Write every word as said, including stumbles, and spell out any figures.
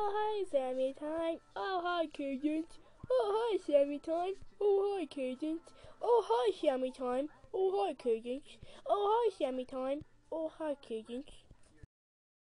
Oh hi Sammy time. Oh hi Cadence. Oh hi Sammy time. Oh hi Cadence. Oh hi Sammy time. Oh hi Cadence. Oh hi Sammy time. Oh hi Cadence.